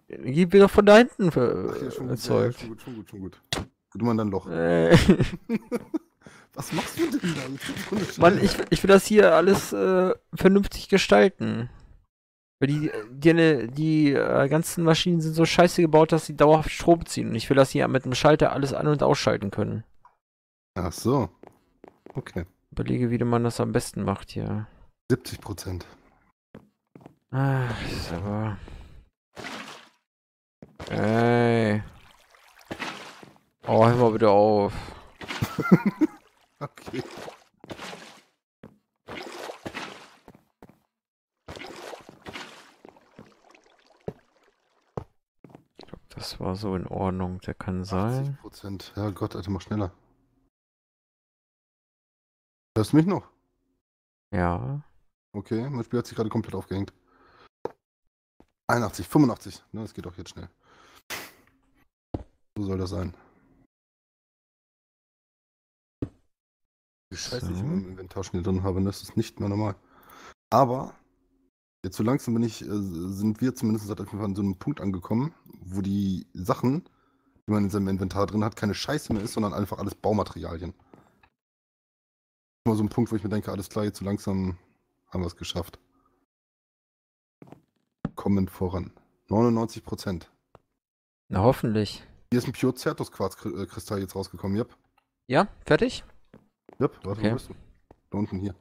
Gib mir doch von da hinten Ach ja, schon gut, ja, erzeugt. schon gut, schon gut, schon gut. Gut, man dann Loch. Äh, Was machst du denn da? Jetzt gibt's ohne Mann, Scheiß. ich will das hier alles vernünftig gestalten. Weil die ganzen Maschinen sind so scheiße gebaut, dass sie dauerhaft Strom ziehen. Und ich will das hier mit dem Schalter alles an- und ausschalten können. Ach so, okay. Überlege, wie man das am besten macht hier. 70%. Ah, ist aber. Ey. Oh, hör mal bitte auf. Okay. Das war so in Ordnung, der kann sein. 80%. Ja Gott, Alter, mach schneller. Hörst du mich noch? Ja. Okay, mein Spiel hat sich gerade komplett aufgehängt. 81, 85. Ne, das geht doch jetzt schnell. So soll das sein. Wie scheiße ich So. im Inventar schnell drin habe, ne? Das ist nicht mehr normal. Aber jetzt so langsam sind wir zumindest auf jeden Fall an so einem Punkt angekommen, wo die Sachen, die man in seinem Inventar drin hat, keine Scheiße mehr ist, sondern einfach alles Baumaterialien. Immer so ein Punkt, wo ich mir denke, alles klar, jetzt so langsam haben wir es geschafft. Kommen voran. 99%. Na, hoffentlich. Hier ist ein Pure Certus Quarzkristall jetzt rausgekommen, yep. Ja, fertig? Yep, warte, Okay. wo bist du? Da unten hier.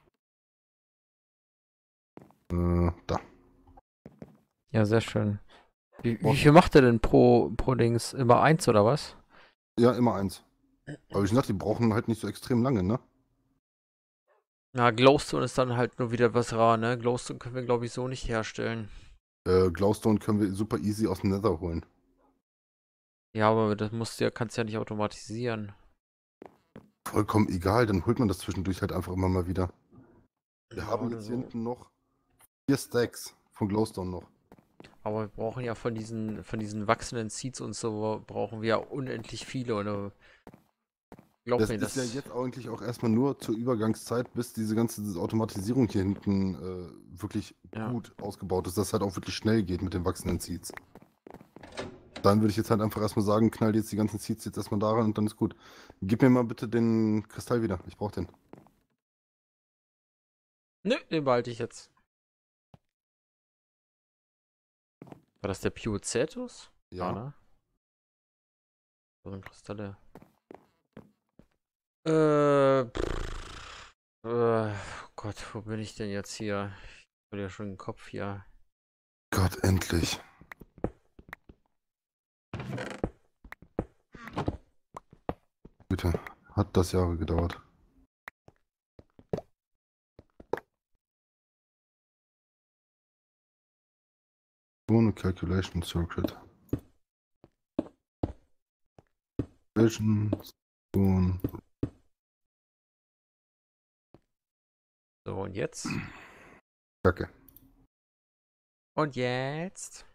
Da. Ja, sehr schön. Wie viel macht er denn pro Dings? Immer eins oder was? Ja, immer eins. Aber wie gesagt, die brauchen halt nicht so extrem lange, ne? Na, Glowstone ist dann halt nur wieder was rar, ne? Glowstone können wir, glaube ich, so nicht herstellen. Glowstone können wir super easy aus dem Nether holen. Ja, aber das kannst du ja nicht automatisieren. Vollkommen egal, dann holt man das zwischendurch halt einfach immer mal wieder. Wir Ja, haben oder jetzt hier so. hinten noch 4 Stacks von Glowstone noch. Aber wir brauchen ja von diesen wachsenden Seeds und so, brauchen wir ja unendlich viele. Oder glaub Das mir, ist ja das. jetzt eigentlich auch erstmal nur zur Übergangszeit, bis diese ganze Automatisierung hier hinten wirklich Ja. gut ausgebaut ist, dass es halt auch wirklich schnell geht mit den wachsenden Seeds. Dann würde ich jetzt halt einfach erstmal sagen, knall jetzt die ganzen Seeds jetzt erstmal da rein und dann ist gut. Gib mir mal bitte den Kristall wieder. Ich brauche den. Nö, den behalte ich jetzt. War das der Piocetus? Ja, Ja. ne? So ein Kristalle. Gott, wo bin ich denn jetzt hier? Ich habe ja schon den Kopf hier. Gott, endlich. Bitte. Hat das Jahre gedauert. Ohne Calculation Circuit. Vision. Spoon. So, und jetzt? Kacke. Und jetzt?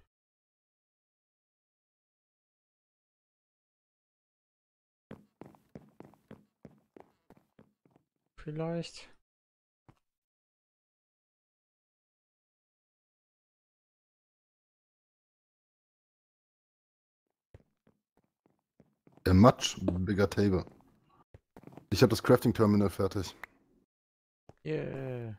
Vielleicht. A much bigger table. Ich habe das Crafting Terminal fertig. Yeah.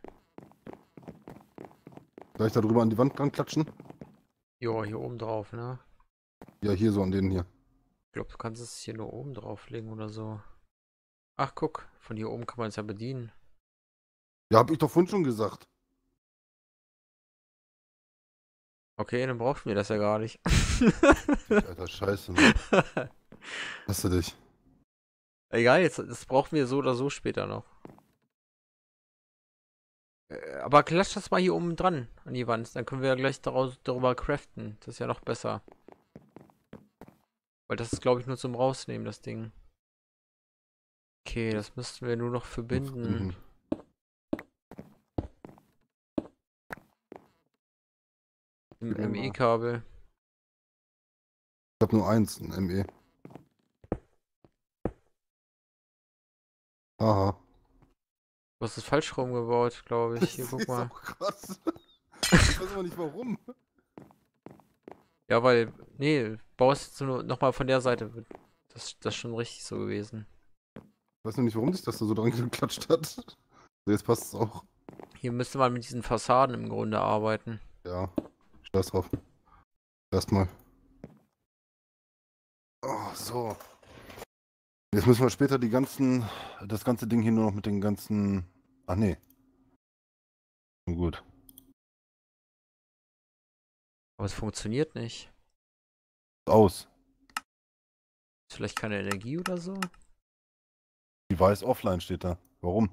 Soll ich da drüber an die Wand dran klatschen? Jo, hier oben drauf, ne? Ja, hier so an denen hier. Ich glaube, du kannst es hier nur oben drauflegen oder so. Ach, guck, von hier oben kann man es ja bedienen. Ja, hab ich doch vorhin schon gesagt. Okay, dann brauchen wir das ja gar nicht. Alter, scheiße, Mann. Hasse dich. Egal, jetzt, das brauchen wir so oder so später noch. Aber klatsch das mal hier oben dran an die Wand. Dann können wir ja gleich darüber craften. Das ist ja noch besser. Weil das ist, glaube ich, nur zum Rausnehmen, das Ding. Okay, das müssten wir nur noch verbinden. Im Gib mir mal. ME-Kabel. Ich hab nur eins, ein ME. Aha. Du hast es falsch rumgebaut, glaube ich. Hier, Das guck ist mal. auch krass. Ich weiß aber nicht warum. Ja, weil, nee, baust jetzt nur nochmal von der Seite. Das ist schon richtig so gewesen. Ich weiß noch nicht, warum sich das da so dran geklatscht hat. So, jetzt passt es auch. Hier müsste man mit diesen Fassaden im Grunde arbeiten. Ja, scheiß drauf. Erstmal. Oh, so. Jetzt müssen wir später das ganze Ding hier nur noch mit den ganzen. Ach nee. Nun gut. Aber es funktioniert nicht. Aus. Ist vielleicht keine Energie oder so? Device offline steht da. Warum?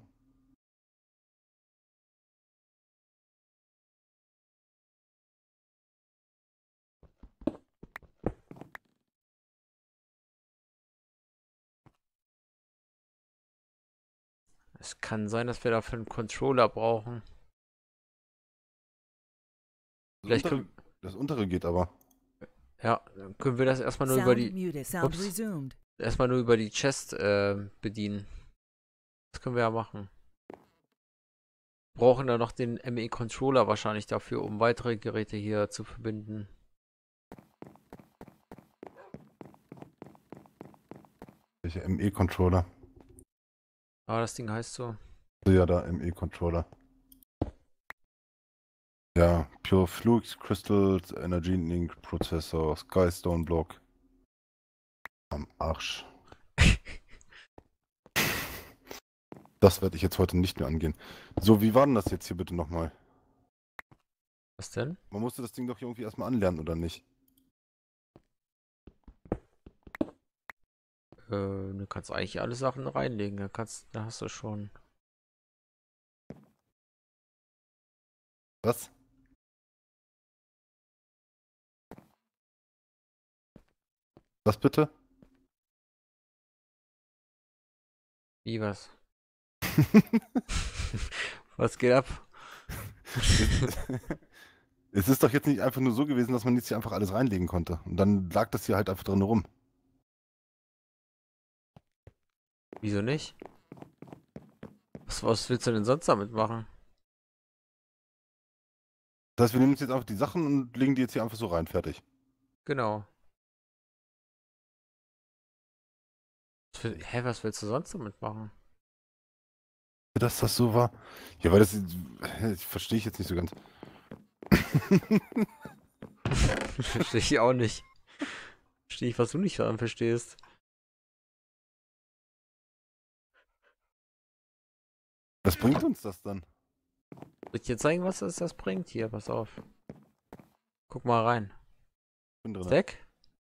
Es kann sein, dass wir dafür einen Controller brauchen. Das Vielleicht untere, können, das untere geht aber. ja, dann können wir das erstmal nur über Sound die, muted. Sound ups, resumed. erstmal nur über die Chest bedienen. Das können wir ja machen. Brauchen da noch den ME-Controller wahrscheinlich dafür, um weitere Geräte hier zu verbinden. Welcher ME-Controller? Ah, das Ding heißt so. Ja, da ME-Controller. Ja, Pure Flux, Crystals, Energy Link, Prozessor, Skystone Block. Am Arsch. Das werde ich jetzt heute nicht mehr angehen. So, wie war denn das jetzt hier bitte nochmal? Was denn? Man musste das Ding doch irgendwie erstmal anlernen, oder nicht? Du kannst eigentlich alle Sachen reinlegen. Da hast du schon. Was? Was bitte? Wie was? Was geht ab? Es ist doch jetzt nicht einfach nur so gewesen, dass man jetzt hier einfach alles reinlegen konnte. Und dann lag das hier halt einfach drin rum. Wieso nicht? Was willst du denn sonst damit machen? Das heißt, wir nehmen uns jetzt einfach die Sachen und legen die jetzt hier einfach so rein. Fertig. Genau. Hä, was willst du sonst damit machen? Dass das so war? Ja, weil das verstehe ich jetzt nicht so ganz. Verstehe ich auch nicht. Verstehe ich, was du nicht daran verstehst. Was bringt uns das dann? Soll ich dir zeigen, was das bringt? Hier, pass auf. Guck mal rein. Bin drin. Stack?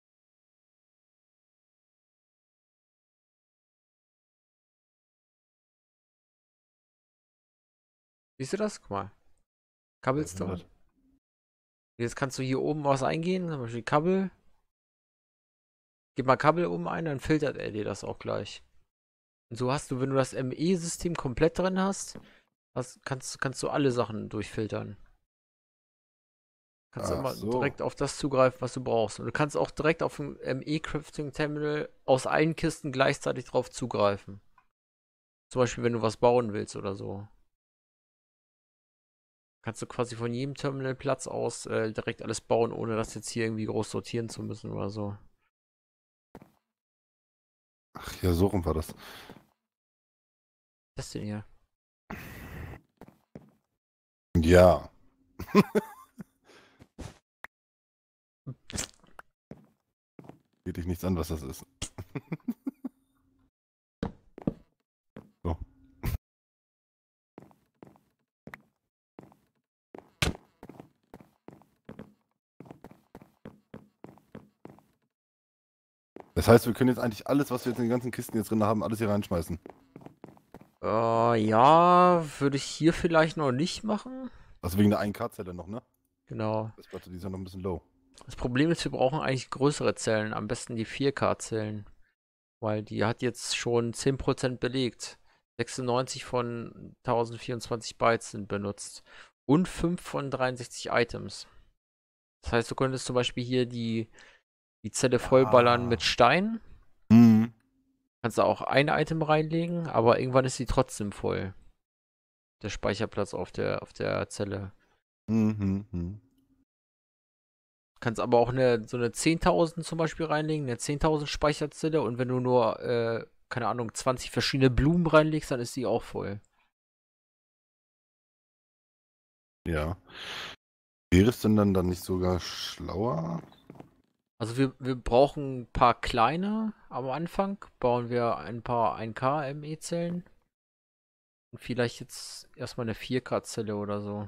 Siehst du das? Guck mal. Cobblestone. Jetzt kannst du hier oben was eingehen, zum Beispiel Kabel. Gib mal Kabel oben ein, dann filtert er dir das auch gleich. Und so hast du, wenn du das ME-System komplett drin hast, kannst du alle Sachen durchfiltern. Kannst du immer direkt auf das zugreifen, was du brauchst. Und du kannst auch direkt auf ein ME-Crafting-Terminal aus allen Kisten gleichzeitig drauf zugreifen. Zum Beispiel, wenn du was bauen willst oder so. Kannst du quasi von jedem Terminalplatz aus direkt alles bauen, ohne das jetzt hier irgendwie groß sortieren zu müssen oder so. Ach ja, so rum war das. Was ist das denn hier? Ja. Geht dich nichts an, was das ist. So. Das heißt, wir können jetzt eigentlich alles, was wir jetzt in den ganzen Kisten jetzt drin haben, alles hier reinschmeißen. Ja, würde ich hier vielleicht noch nicht machen. Also wegen der 1K-Zelle noch, ne? Genau. Das Platte, die ist ja noch ein bisschen low. Das Problem ist, wir brauchen eigentlich größere Zellen, am besten die 4K-Zellen. Weil die hat jetzt schon 10% belegt. 96 von 1024 Bytes sind benutzt. Und 5 von 63 Items. Das heißt, du könntest zum Beispiel hier die Zelle vollballern mit Stein. Mhm. Kannst da auch ein Item reinlegen, aber irgendwann ist sie trotzdem voll. Der Speicherplatz auf der Zelle. Mhm. Kannst aber auch so eine 10.000 zum Beispiel reinlegen, eine 10.000 Speicherzelle und wenn du nur, keine Ahnung, 20 verschiedene Blumen reinlegst, dann ist die auch voll. Ja. Wäre es denn dann nicht sogar schlauer? Also wir brauchen ein paar kleine am Anfang, bauen wir ein paar 1K ME-Zellen und vielleicht jetzt erstmal eine 4K-Zelle oder so.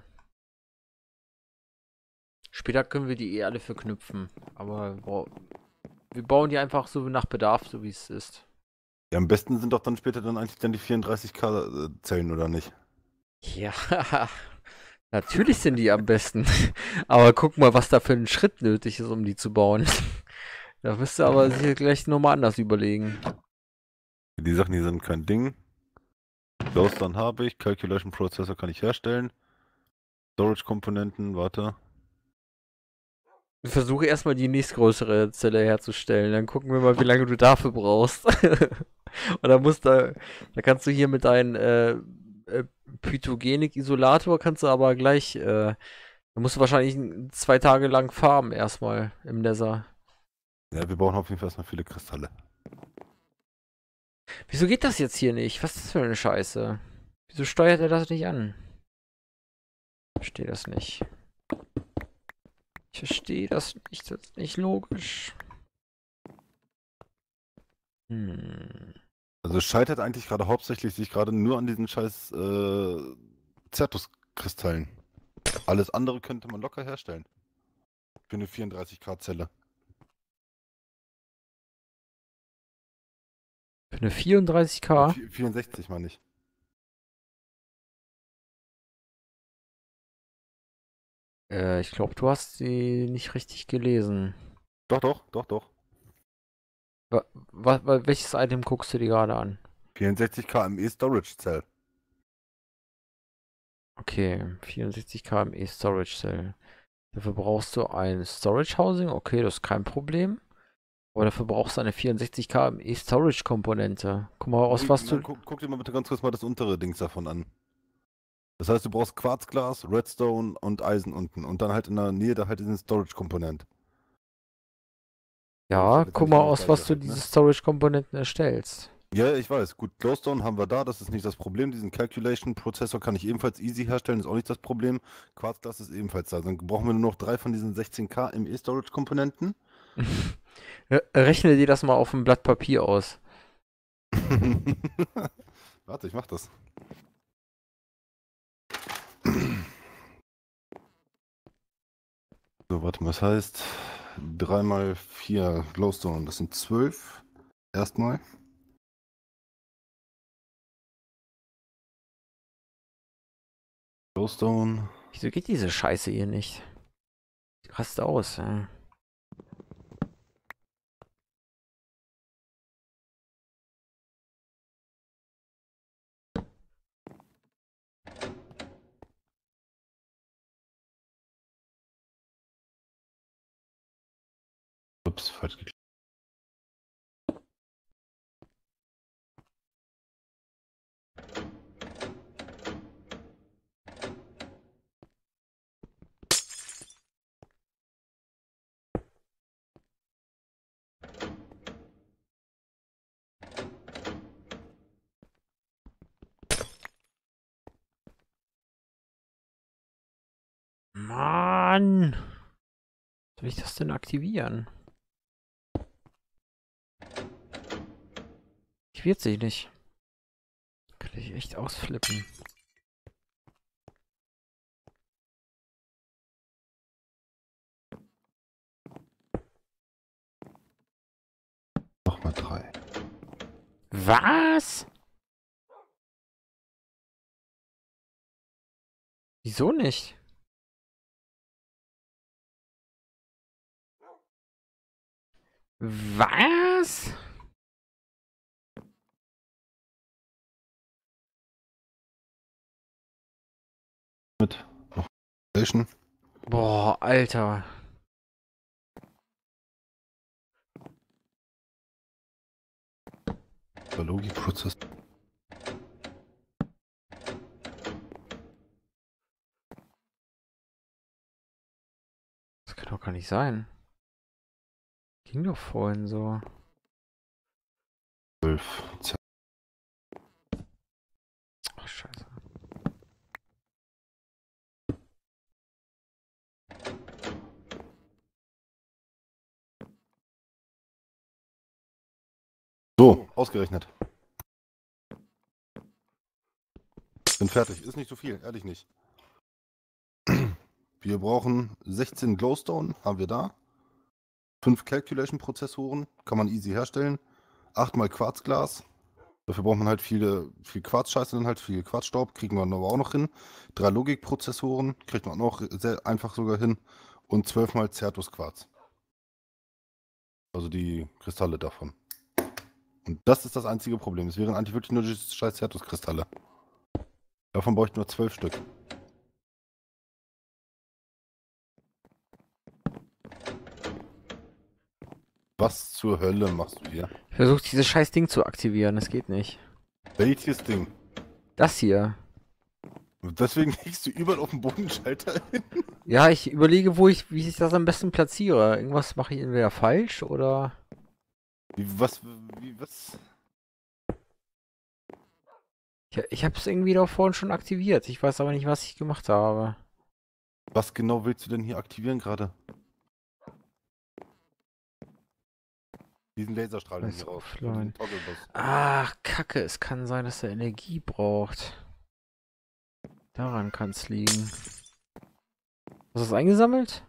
Später können wir die eh alle verknüpfen, aber wir bauen die einfach so nach Bedarf, so wie es ist. Ja, am besten sind doch dann später dann eigentlich dann die 34K Zellen, oder nicht? Ja, natürlich sind die am besten. Aber guck mal, was da für ein Schritt nötig ist, um die zu bauen. Da wirst du aber sicher gleich nochmal anders überlegen. Die Sachen hier sind kein Ding. Glowstone habe ich, Calculation Prozessor kann ich herstellen. Storage-Komponenten, warte. Ich versuche erstmal die nächstgrößere Zelle herzustellen. Dann gucken wir mal, wie lange du dafür brauchst. Und da kannst du hier mit deinem Pythogenik-Isolator kannst du aber gleich, da musst du wahrscheinlich 2 Tage lang farmen erstmal im Nether. Ja, wir brauchen auf jeden Fall erstmal viele Kristalle. Wieso geht das jetzt hier nicht? Was ist das für eine Scheiße? Wieso steuert er das nicht an? Ich verstehe das nicht. Ich verstehe das nicht. Das ist nicht logisch. Hm. Also es scheitert eigentlich gerade hauptsächlich sich gerade nur an diesen scheiß Certus-Kristallen. Alles andere könnte man locker herstellen. Für eine 34K-Zelle. Für eine 34K? 64 meine ich. Ich glaube, du hast sie nicht richtig gelesen. Doch, doch, doch, doch. Welches Item guckst du dir gerade an? 64K ME Storage Cell. Okay, 64 km Storage Cell. Dafür brauchst du ein Storage Housing. Okay, das ist kein Problem. Aber dafür brauchst du eine 64 km Storage Komponente. Guck mal, aus was du. Guck dir mal bitte ganz kurz mal das untere Dings davon an. Das heißt, du brauchst Quarzglas, Redstone und Eisen unten. Und dann halt in der Nähe da halt diesen Storage-Komponent. Ja, guck mal, aus was du halt, diese ne? Storage Komponenten erstellst. Ja, ich weiß. Gut, Glowstone haben wir da, das ist nicht das Problem. Diesen Calculation-Prozessor kann ich ebenfalls easy herstellen, ist auch nicht das Problem. Quarzglas ist ebenfalls da. Dann brauchen wir nur noch 3 von diesen 16K ME-Storage-Komponenten. Rechne dir das mal auf ein Blatt Papier aus. Warte, ich mach das. So, warte mal, was heißt 3 mal 4 Glowstone, das sind 12. Erstmal. Glowstone. Wieso geht diese Scheiße hier nicht? Rast aus, ja. Ups, falsch geklickt. Mann! Soll ich das denn aktivieren? Aktiviert sich nicht. Kann ich echt ausflippen. Nochmal 3. Was? Wieso nicht? Was? Mit noch Station. Boah, Alter. Logikprozess. Das kann doch doch gar nicht sein. Ging doch vorhin so. 12. Ach, scheiße. So, ausgerechnet. Bin fertig. Ist nicht so viel, ehrlich nicht. Wir brauchen 16 Glowstone, haben wir da. 5 Calculation-Prozessoren, kann man easy herstellen. 8 mal Quarzglas. Dafür braucht man halt viel Quarzscheiße, dann halt viel Quarzstaub, kriegen wir aber auch noch hin. 3 Logikprozessoren, kriegt man auch sehr einfach sogar hin. Und 12 mal Certus-Quarz. Also die Kristalle davon. Und das ist das einzige Problem. Es wären eigentlich wirklich nur die scheiß Certus-Kristalle. Davon bräuchten wir 12 Stück. Was zur Hölle machst du hier? Ich versuche dieses scheiß Ding zu aktivieren, das geht nicht. Welches Ding? Das hier. Deswegen legst du überall auf dem Bodenschalter hin. Ja, ich überlege, wie ich das am besten platziere. Irgendwas mache ich entweder falsch oder. Was? Ich habe es irgendwie da vorhin schon aktiviert. Ich weiß aber nicht, was ich gemacht habe. Was genau willst du denn hier aktivieren gerade? Diesen Laserstrahl Weiß hier raus. offline. Diesen Togglebus. Ach, Kacke, es kann sein, dass er Energie braucht. Daran kann es liegen. Hast du es eingesammelt?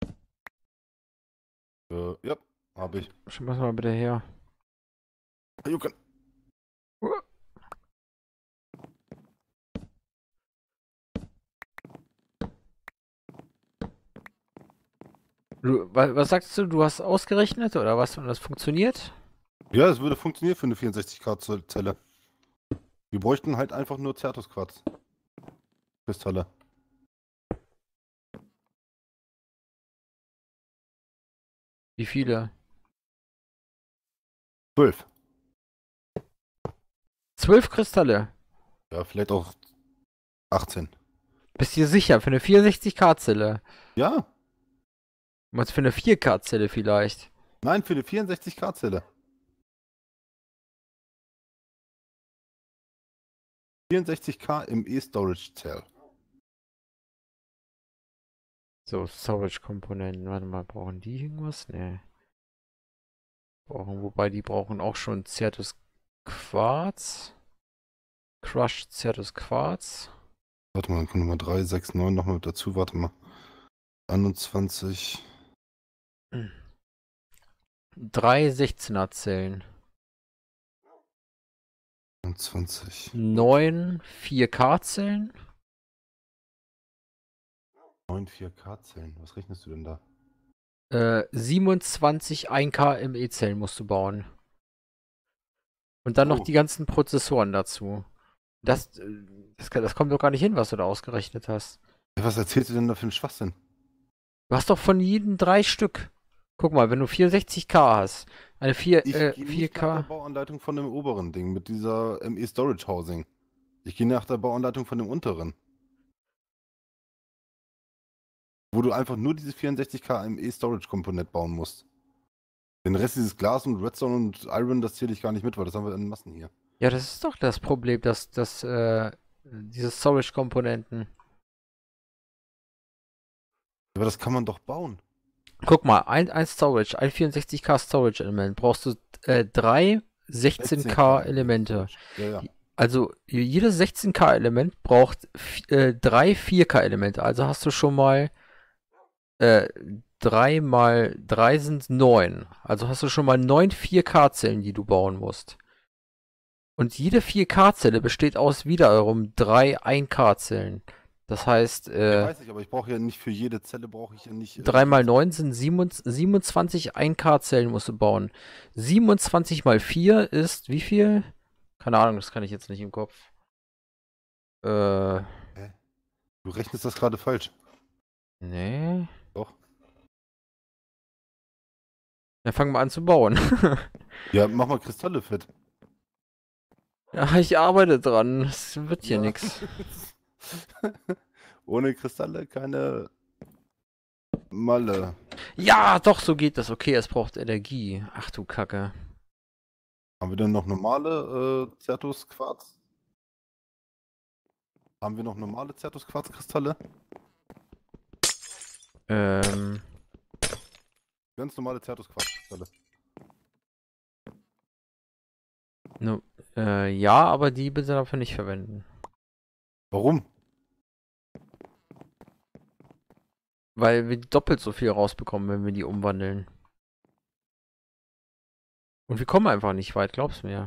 Ja, hab ich. Schmeiß mal bitte her. Jucken. Was sagst du? Du hast ausgerechnet oder was? Und das funktioniert? Ja, es würde funktionieren für eine 64K-Zelle. Wir bräuchten halt einfach nur Certus-Quarz. Kristalle. Wie viele? 12. 12 Kristalle. Ja, vielleicht auch 18. Bist du dir sicher? Für eine 64K-Zelle? Ja, Was für eine 4K-Zelle vielleicht? nein, für eine 64K-Zelle. 64K im E-Storage Cell. So, Storage-Komponenten. Warte mal, brauchen die irgendwas? Nee. Wobei die brauchen auch schon Certus Quarz. Crushed Certus Quarz. Warte mal, dann kommt Nummer 3, 6, 9 nochmal mit dazu. Warte mal. 21. 3 16er Zellen. 21. 9 4K Zellen. 9 4K-Zellen. Was rechnest du denn da? 27 1K ME Zellen musst du bauen. Und dann noch Oh. die ganzen Prozessoren dazu. Das kommt doch gar nicht hin, was du da ausgerechnet hast. Ja, was erzählst du denn da für einen Schwachsinn? Du hast doch von jedem 3 Stück. Guck mal, wenn du 64K hast, eine 4, Ich gehe nicht nach der 4K. Bauanleitung von dem oberen Ding mit dieser ME Storage Housing. Ich gehe nach der Bauanleitung von dem unteren. Wo du einfach nur diese 64K ME Storage Komponent bauen musst. Den Rest dieses Glas und Redstone und Iron, das zähle ich gar nicht mit, weil das haben wir in Massen hier. Ja, das ist doch das Problem, dass diese Storage-Komponenten. Aber das kann man doch bauen. Guck mal, ein Storage, ein 64K Storage-Element, brauchst du 3 16K Elemente. Ja, ja. Also jedes 16K-Element braucht 3 4K-Elemente. Also hast du schon mal 3 mal 3 sind 9. Also hast du schon mal 9 4K-Zellen, die du bauen musst. Und jede 4K-Zelle besteht aus wiederum 3 1K-Zellen. Das heißt, Ja, weiß ich, aber ich brauche ja nicht für jede Zelle brauche ich ja nicht. 3 mal 9 sind 27 1K-Zellen musst du bauen. 27 mal 4 ist wie viel? Keine Ahnung, das kann ich jetzt nicht im Kopf. Du rechnest das gerade falsch. Nee. Doch. Dann fangen wir an zu bauen. Ja, mach mal Kristalle fit. Ja, ich arbeite dran. Es wird hier Ja. nichts. Ohne Kristalle keine Malle. Ja, doch, so geht das. Okay, es braucht Energie. Ach du Kacke. Haben wir denn noch normale Zertus-Quarz? Haben wir noch normale Zertus-Quarz-Kristalle? Ähm, Ganz normale Zertus-Quarz-Kristalle. no, ja, aber die bitte dafür nicht verwenden. Warum? Weil wir doppelt so viel rausbekommen, wenn wir die umwandeln. Und wir kommen einfach nicht weit, glaub's mir.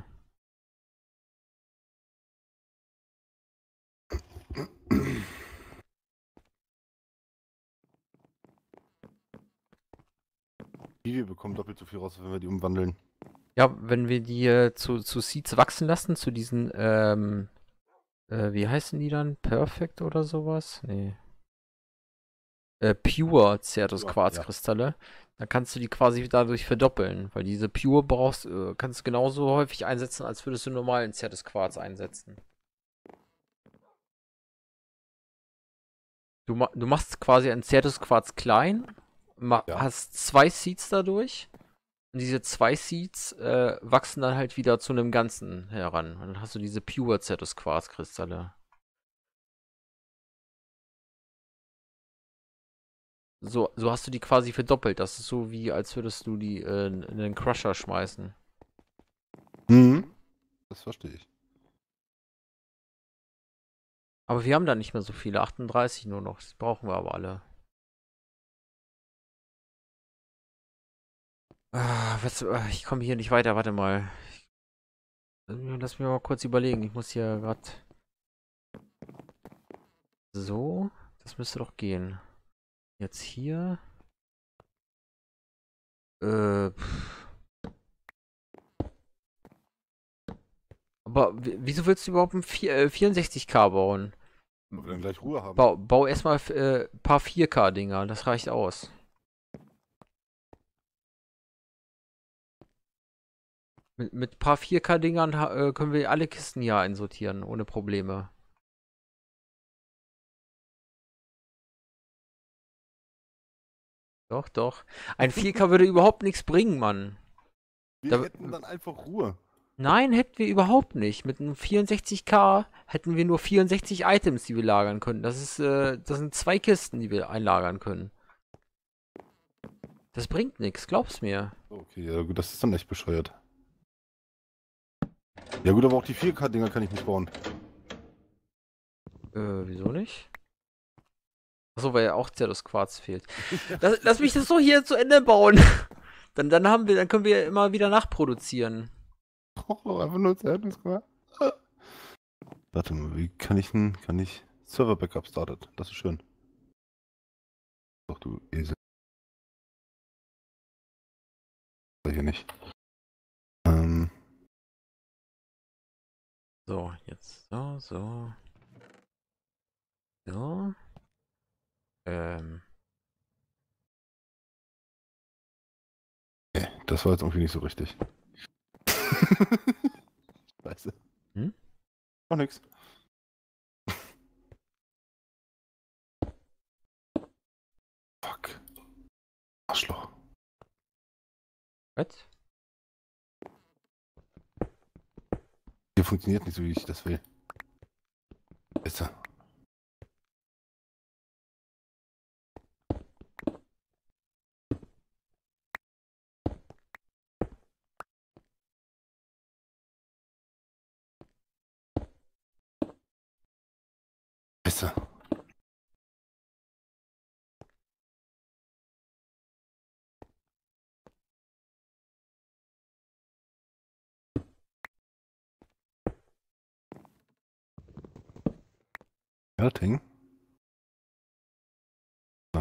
Wie wir bekommen doppelt so viel raus, wenn wir die umwandeln. Ja, wenn wir die zu Seeds wachsen lassen, zu diesen, wie heißen die dann? Perfect oder sowas? Nee. Pure Certus Ja. Quarzkristalle. Dann kannst du die quasi dadurch verdoppeln, weil diese Pure kannst du genauso häufig einsetzen, als würdest du normalen Certus Quarz einsetzen. Du machst quasi ein Certus Quarz klein, Ja. hast 2 Seeds dadurch. Und diese 2 Seeds wachsen dann halt wieder zu einem Ganzen heran. Und dann hast du diese Pure Certus Quarzkristalle. So hast du die quasi verdoppelt. Das ist so wie, als würdest du die in den Crusher schmeißen. Mhm. Das verstehe ich. Aber wir haben da nicht mehr so viele. 38 nur noch. Das brauchen wir aber alle. Ich komme hier nicht weiter. Warte mal. Lass mich mal kurz überlegen. Ich muss hier gerade. So. Das müsste doch gehen. Jetzt hier. Aber wieso willst du überhaupt ein 64K bauen? Ob wir dann gleich Ruhe haben. Bau erstmal ein paar 4K-Dinger. Das reicht aus. Mit ein paar 4K-Dingern können wir alle Kisten hier einsortieren, ohne Probleme. Doch, doch. Ein 4K würde überhaupt nichts bringen, Mann. Wir hätten dann einfach Ruhe. Nein, hätten wir überhaupt nicht. Mit einem 64K hätten wir nur 64 Items, die wir lagern können. Das sind 2 Kisten, die wir einlagern können. Das bringt nichts, glaub's mir. Okay, ja gut, das ist dann echt bescheuert. Ja gut, aber auch die 4K-Dinger kann ich nicht bauen. Wieso nicht? Achso, weil ja auch Zertus Quarz fehlt. Lass mich das so hier zu Ende bauen. Dann können wir immer wieder nachproduzieren. Oh, einfach nur Zertus-Quarz. Warte mal, wie kann ich Server-Backup startet? Das ist schön. Doch, du Esel. Hier nicht. So, jetzt so. So. Nee, das war jetzt irgendwie nicht so richtig. Scheiße. Hm? Noch nix. Fuck. Arschloch. Was? Hier funktioniert nicht so, wie ich das will. Ist er. Ist er. Fertig. So.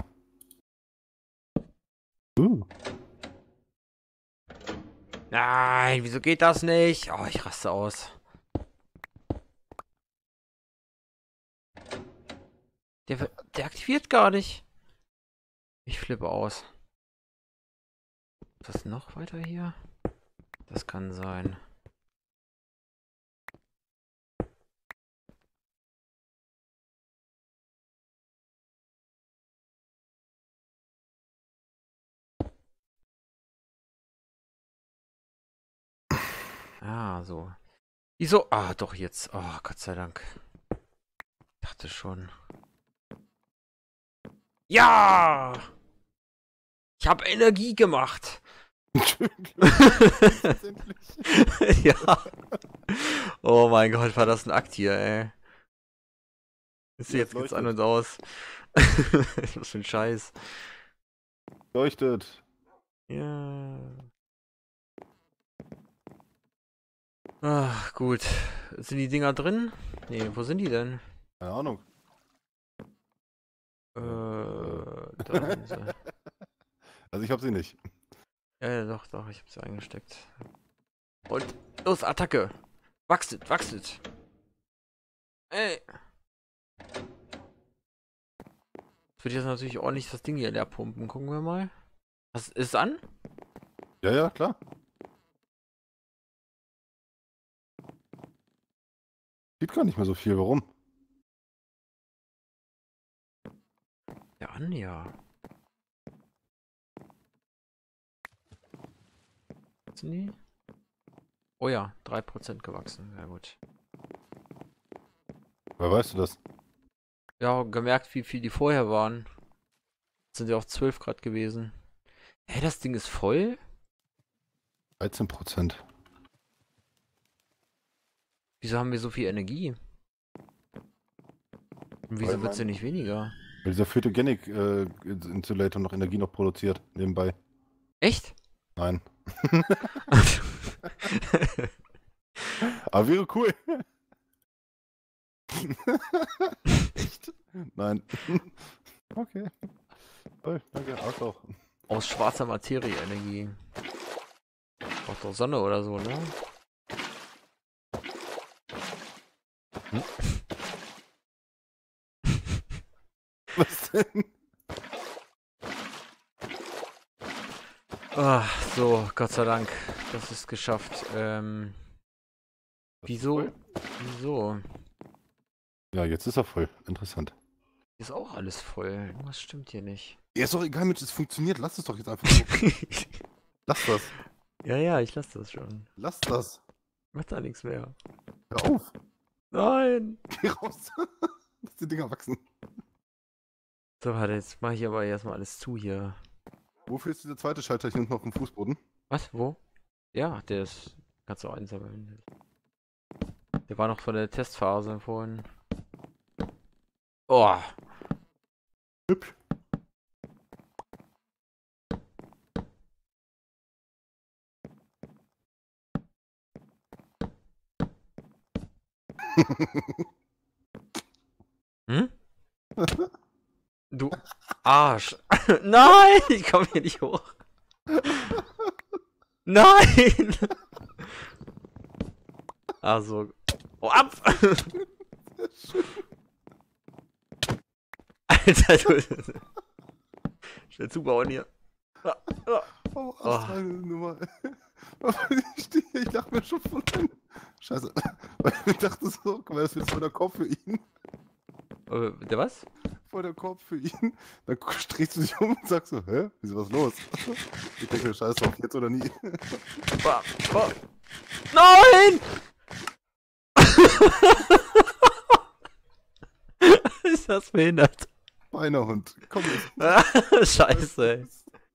Nein, wieso geht das nicht? Oh, ich raste aus. Der aktiviert gar nicht. Ich flippe aus. Ist das noch weiter hier? Das kann sein. Ah, so. Wieso? Ah, doch jetzt. Oh, Gott sei Dank. Ich dachte schon. Ja! Ich habe Energie gemacht. Ja. Oh mein Gott, war das ein Akt hier, ey. Jetzt geht's an und aus. Was für ein Scheiß. Leuchtet. Ja. Ach, gut. Sind die Dinger drin? Nee, wo sind die denn? Keine Ahnung. Da sind sie. Also ich hab sie nicht. Ja, doch, doch, ich hab sie eingesteckt. Und los, Attacke! Wachset, wachset! Ey! Jetzt würde ich jetzt natürlich ordentlich das Ding hier leer pumpen. Gucken wir mal. Was ist an? Ja, ja, klar. Sieht gar nicht mehr so viel. Warum? Ja, an, ja. Sind die? Oh ja, 3% gewachsen. Ja, gut. Woher weißt du das? Ja, gemerkt, wie viel die vorher waren. Jetzt sind ja auch 12 Grad gewesen. Hä, das Ding ist voll? 13%. Wieso haben wir so viel Energie? Und wieso wird sie nicht weniger? Weil dieser Photogenic Insulator noch Energie noch produziert, nebenbei. Echt? Nein. Aber wäre cool. Echt? Nein. Okay. Toll, danke, auch. Aus schwarzer Materie Energie. Braucht doch Sonne oder so, ne? Hm? Was denn? Ah, so, Gott sei Dank. Das ist geschafft. Wieso? Wieso? Ja, jetzt ist er voll. Interessant. Ist auch alles voll. Was stimmt hier nicht? Ja, ist doch egal, Mensch, es funktioniert. Lass es doch jetzt einfach so. Lass das. Ja, ja, ich lasse das schon. Lass das. Macht da nichts mehr. Hör auf. Nein! Geh raus. Lass die Dinger wachsen. So, warte, jetzt mache ich aber erstmal alles zu hier. Wofür ist dieser zweite Schalter hier unten auf dem Fußboden? Was? Wo? Ja, der ist. Kannst du einsammeln. Der war noch von der Testphase vorhin. Oh! Hübsch. Hm? Du Arsch! Nein! Ich komme hier nicht hoch! Nein! Also. Oh, ab! Alter, du. Schnell zubauen hier. Oh, astrale Nummer. Ich dachte mir schon von. Scheiße. Weil ich dachte so, guck mal, das ist jetzt voll der Korb für ihn. Der was? Voll der Korb für ihn. Dann drehst du dich um und sagst so, hä? Wieso was los? Ich denke mir, scheiß drauf, jetzt oder nie. Nein! Ist das behindert? Beinerhund. Komm jetzt. Scheiße, ey.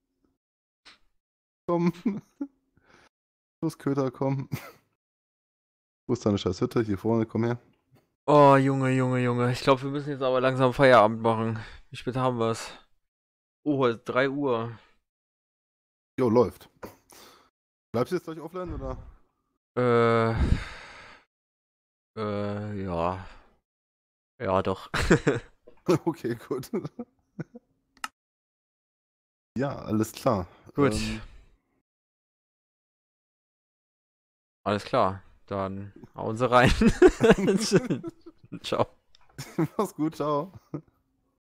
Komm. Los, Köter, komm. Wo ist deine scheiß Hütte? Hier vorne, komm her. Oh, Junge, Junge, Junge. Ich glaube, wir müssen jetzt aber langsam Feierabend machen. Wie spät haben wir es? Oh, 3 Uhr. Jo, läuft. Bleibst du jetzt gleich offline, oder? Ja. Ja, doch. Okay, gut. Ja, alles klar. Gut. Alles klar. Dann hauen sie rein. Ciao. Mach's gut, ciao.